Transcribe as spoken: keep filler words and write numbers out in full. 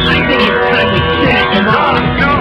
I think it's time we finish him off.